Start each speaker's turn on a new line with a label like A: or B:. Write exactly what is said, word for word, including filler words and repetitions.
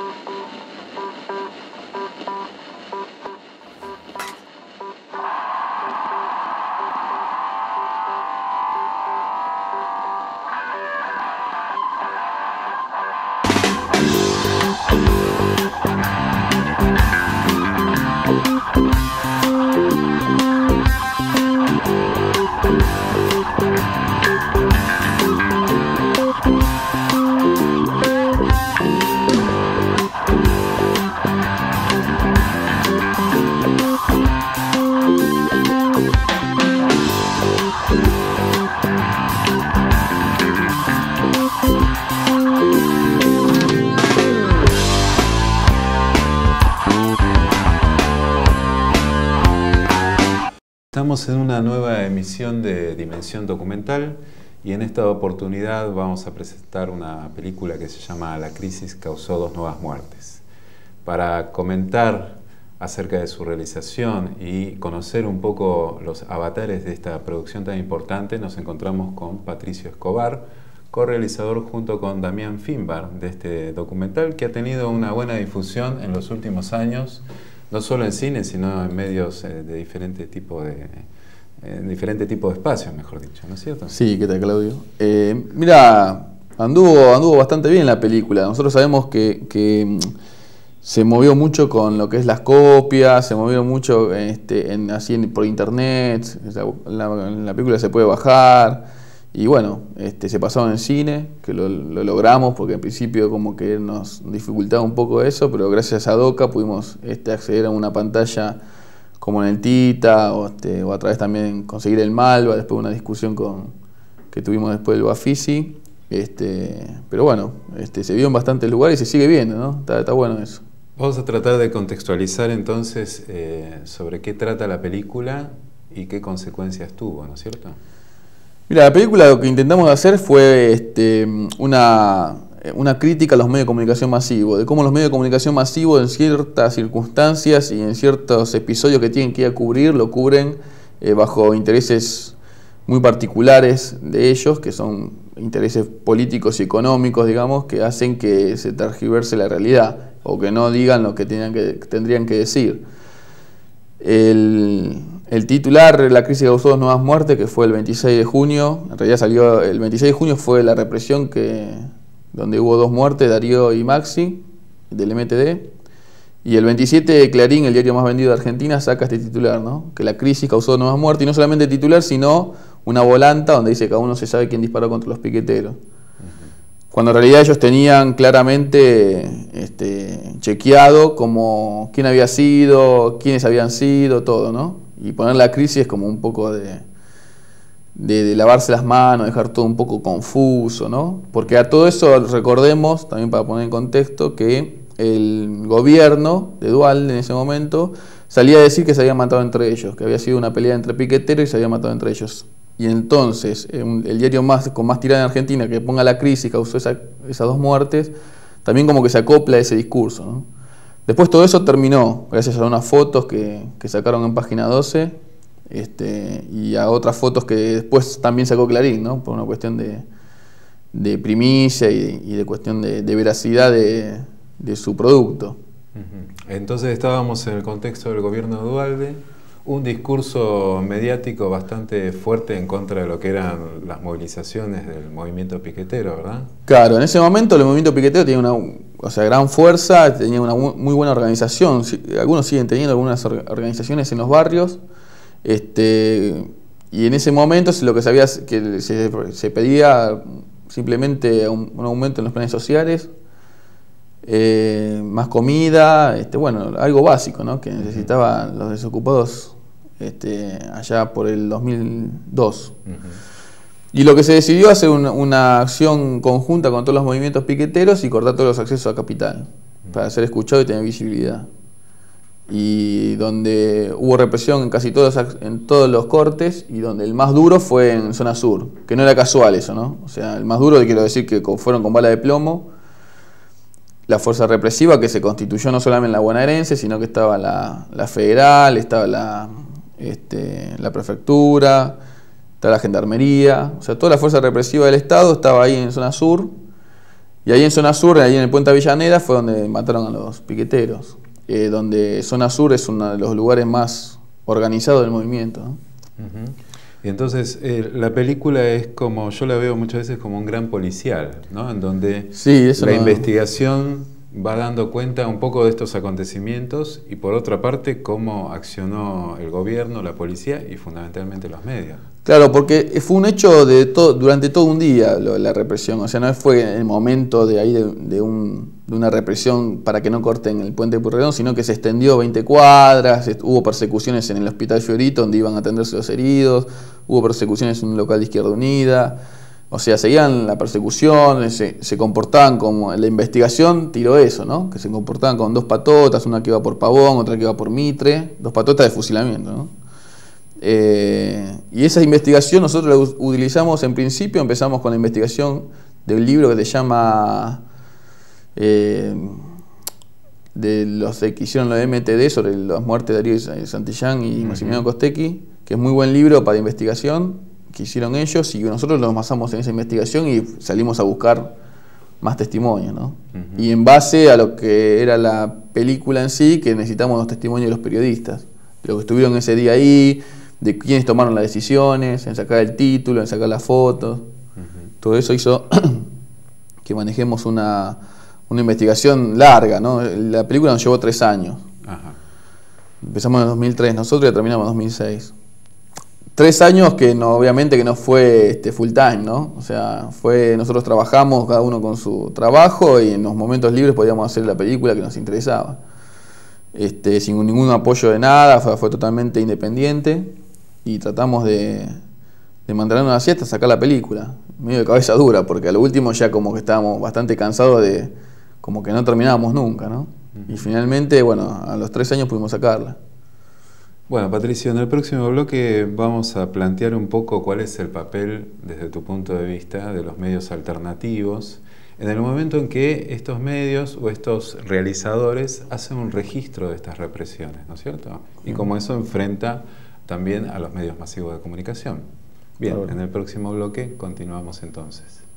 A: Estamos en una nueva emisión de Dimensión Documental y en esta oportunidad vamos a presentar una película que se llama La crisis causó dos nuevas muertes. Para comentar acerca de su realización y conocer un poco los avatares de esta producción tan importante, nos encontramos con Patricio Escobar, co-realizador junto con Damián Finbar de este documental, que ha tenido una buena difusión en los últimos años, no solo en cine, sino en medios eh, de diferente tipo de, eh, diferente tipo de espacios, mejor dicho, ¿no es cierto?
B: Sí, ¿qué tal, Claudio? Eh, mira, anduvo, anduvo bastante bien la película. Nosotros sabemos que, que se movió mucho con lo que es las copias, se movió mucho este, en, así en, por internet, la, la, la película se puede bajar. Y bueno, este, se pasó en el cine, que lo, lo logramos, porque al principio como que nos dificultaba un poco eso, pero gracias a Doca pudimos este, acceder a una pantalla como en el Tita, o, este, o a través también conseguir el Malva, después de una discusión con, que tuvimos después del Bafisi. Este, pero bueno, este, se vio en bastantes lugares y se sigue viendo, ¿no? Está, está bueno eso.
A: Vamos a tratar de contextualizar entonces eh, sobre qué trata la película y qué consecuencias tuvo, ¿no es cierto?
B: Mira, la película lo que intentamos hacer fue este, una, una crítica a los medios de comunicación masivos, de cómo los medios de comunicación masivos en ciertas circunstancias y en ciertos episodios que tienen que ir a cubrir, lo cubren eh, bajo intereses muy particulares de ellos, que son intereses políticos y económicos, digamos, que hacen que se tergiverse la realidad o que no digan lo que, tenían que tendrían que decir. El... El titular, La crisis causó dos nuevas muertes, que fue el veintiséis de junio, en realidad salió, el veintiséis de junio fue la represión que, donde hubo dos muertes, Darío y Maxi, del M T D, y el veintisiete Clarín, el diario más vendido de Argentina, saca este titular, ¿no? Que la crisis causó dos nuevas muertes, y no solamente el titular, sino una volanta donde dice que aún no se sabe quién disparó contra los piqueteros. Cuando en realidad ellos tenían claramente este, chequeado como quién había sido, quiénes habían sido, todo, ¿no? Y poner la crisis como un poco de, de, de lavarse las manos, dejar todo un poco confuso, ¿no? Porque a todo eso recordemos, también para poner en contexto, que el gobierno de Duhalde en ese momento salía a decir que se habían matado entre ellos, que había sido una pelea entre piqueteros y se habían matado entre ellos. Y entonces, el diario más, con más tirada en Argentina, que ponga la crisis, causó esa, esas dos muertes, también como que se acopla a ese discurso, ¿no? Después todo eso terminó, gracias a unas fotos que, que sacaron en Página doce, este, y a otras fotos que después también sacó Clarín, ¿no? Por una cuestión de, de primicia y de, y de cuestión de, de veracidad de, de su producto.
A: Entonces estábamos en el contexto del gobierno de Duhalde, un discurso mediático bastante fuerte en contra de lo que eran las movilizaciones del movimiento piquetero, ¿verdad? Claro, en ese momento el movimiento piquetero tenía una o sea, gran fuerza, tenía una muy buena organización, algunos siguen teniendo algunas organizaciones en los barrios, este, y en ese momento lo que se, había, que se, se pedía simplemente un, un aumento en los planes sociales, Eh, más comida, este, bueno, algo básico, ¿no? Que necesitaban los desocupados este, allá por el dos mil dos. Uh-huh. Y lo que se decidió hacer una, una acción conjunta con todos los movimientos piqueteros y cortar todos los accesos a capital, uh-huh, para ser escuchado y tener visibilidad. Y donde hubo represión en casi todos, en todos los cortes, y donde el más duro fue en zona sur, que no era casual eso, ¿no? O sea, el más duro, quiero decir que fueron con bala de plomo. La fuerza represiva que se constituyó no solamente en la bonaerense, sino que estaba la, la federal, estaba la, este, la prefectura, estaba la gendarmería, o sea, toda la fuerza represiva del Estado estaba ahí en zona sur,
B: Y ahí en zona sur, ahí en el puente Avellaneda, fue donde mataron a los piqueteros. Eh, donde zona sur es uno de los lugares más organizados del movimiento, ¿no?
A: Uh-huh. Y entonces eh, la película es como, yo la veo muchas veces como un gran policial, ¿no? En donde
B: sí, eso
A: la
B: no...
A: investigación va dando cuenta un poco de estos acontecimientos y por otra parte cómo accionó el gobierno, la policía y fundamentalmente los medios.
B: Claro, porque fue un hecho de todo, durante todo un día lo, la represión, o sea, no fue el momento de ahí de, de, un, de una represión para que no corten el puente de Pueyrredón, sino que se extendió veinte cuadras, hubo persecuciones en el Hospital Fiorito donde iban a atenderse los heridos, hubo persecuciones en un local de Izquierda Unida, o sea, seguían la persecución, se, se comportaban como, la investigación tiró eso, ¿no? Que se comportaban con dos patotas, una que iba por Pavón, otra que iba por Mitre, dos patotas de fusilamiento, ¿no? Eh, y esa investigación nosotros la utilizamos en principio, empezamos con la investigación del libro que se llama eh, de los que hicieron los M T D sobre las muertes de Darío Santillán y Maximiliano Costecchi, que es muy buen libro para investigación que hicieron ellos, y nosotros nos basamos en esa investigación y salimos a buscar más testimonios, ¿no? Uh-huh. Y en base a lo que era la película en sí, que necesitamos los testimonios de los periodistas, de los que estuvieron ese día ahí, de quiénes tomaron las decisiones, en sacar el título, en sacar las fotos. Uh-huh. Todo eso hizo que manejemos una, una investigación larga, ¿no? La película nos llevó tres años. Uh-huh. Empezamos en dos mil tres nosotros y terminamos en dos mil seis. Tres años que no, obviamente que no fue este, full time, ¿no? O sea, fue, nosotros trabajamos cada uno con su trabajo y en los momentos libres podíamos hacer la película que nos interesaba. Este, sin ningún apoyo de nada, fue, fue totalmente independiente. Y tratamos de, de mantenernos así hasta sacar la película, medio de cabeza dura, porque a lo último ya como que estábamos bastante cansados de, como que no terminábamos nunca, ¿no? Uh-huh. Y finalmente, bueno, a los tres años pudimos sacarla.
A: Bueno, Patricio, en el próximo bloque vamos a plantear un poco cuál es el papel, desde tu punto de vista, de los medios alternativos, en el momento en que estos medios o estos realizadores hacen un registro de estas represiones, ¿no es cierto? Y cómo eso enfrenta también a los medios masivos de comunicación. Bien, en el próximo bloque continuamos entonces.